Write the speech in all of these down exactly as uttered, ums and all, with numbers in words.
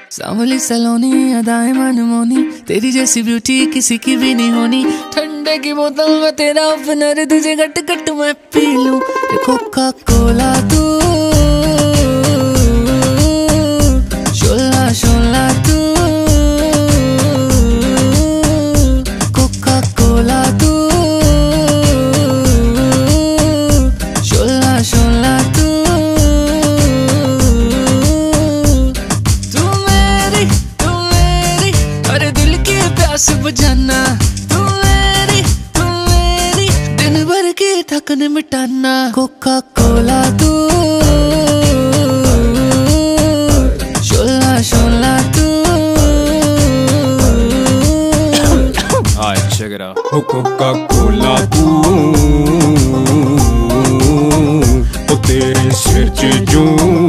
सांवली सलोनी अदाएं मनमोनी, तेरी जैसी ब्यूटी किसी की भी नहीं होनी। ठंडे की बोतल में तेरा ओपनर, तुझे गट गट मैं पी लूं। कोका कोला तू, शोला शोला तू, कोका कोला तू, शोला शोला तू। तू मेरी तू मेरी अरे दिल की प्यास बुझाना। तू मेरी तू मेरी दिन भर की थकन मिटाना। कोका कोला तू, शोला शोला तू। Alright, check it out. Coca Cola तू, ओ तेरे सिर च जूं।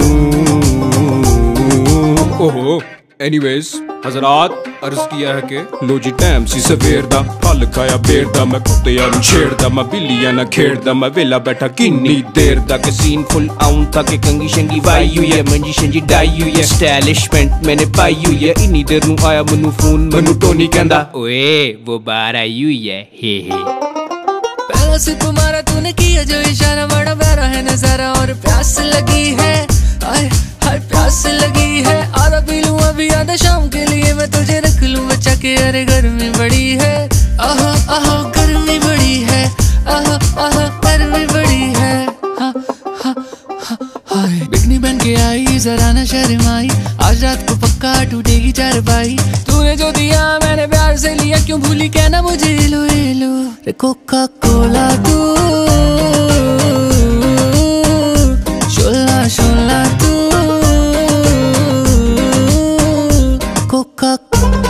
ओहो एनीवेज हजरात अर्ज किया है कि लो जी टाइम सी सवेर दा, फल खाया बेर दा, मैं कुत्तियां नूं छेड़दा, मैं बिल्लियां नाल खेड़दा, मैं वेला बैठा किन्नी देर दा। के सीन फुल आउं था के कंगी शंगी वाई हुई है, मंजी शंजी डाई हुई है, स्टाइलिशमेंट मैंने पाई हुई है। इन्नी देर नूं आया मैनू फोन, मैनू टोनी कहंदा ओए वो बाहर आई हुई है, हे हे। पहला से तुम्हारा तूने किया जो इशारा, बड़ा प्यारा है नजारा और प्यास लगी है। आए हाय प्यास लगी है, आधा पी लूं अभी आधा शाम के लिए मैं तुझे रख लूं बचा के। अरे गर्मी बड़ी है, आहा आहा गर्मी बड़ी है, आहा आहा गर्मी बड़ी है। हाँ हाँ हाँ हाय बिकनी बन के आई जरा न शर्माई, आज रात को पक्का टूटेगी चारपाई। तूने जो दिया मैंने प्यार से लिया, क्यों भूली कहना मुझे लो ये लो। रे कोका कोला तू, शोला शोला तू, कोका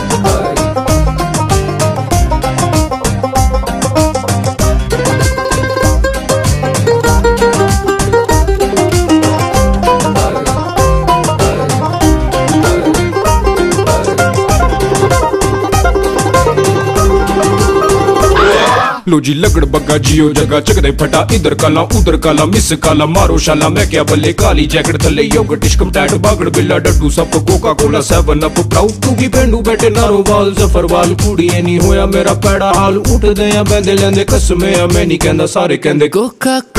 लो जी लगड़ बग्गा जियो जगह चकदे फटा, इधर काला उधर काला मिस काला मारो शाला। मैं क्या बल्ले काली जैकेट थले योगर्ट इश्कम टैट बागड़ बिल्ला डड्डू सब कोका कोला सेवन अप प्राउड टू की पेंडू बैठे नारो वाल जफर वाल। कुड़ी नहीं होया मेरा पैड़ा हाल, उठ दे या बैंदे लेंदे कसमे मैं नहीं कहंदा सारे कहंदे कोका